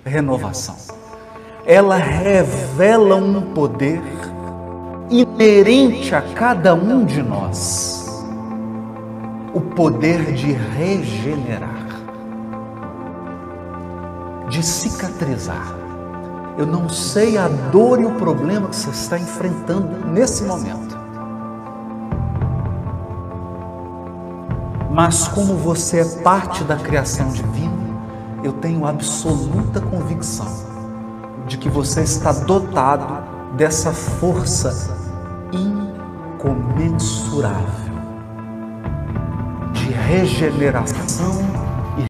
renovação. Ela revela um poder inerente a cada um de nós, o poder de regenerar, de cicatrizar. Eu não sei a dor e o problema que você está enfrentando nesse momento, mas como você é parte da criação divina, eu tenho absoluta convicção de que você está dotado dessa força incomensurável de regeneração